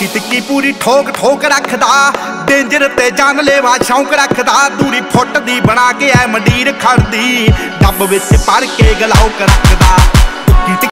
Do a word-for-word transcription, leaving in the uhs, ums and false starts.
टुकी टिक्की पूरी ठोक ठोक रखदा, डेंजर ते जानलेवा शौक रखदा। दूरी फुट दी बना के ऐ मंडीर खड़दी, डब विच भर के गलौक रखदा।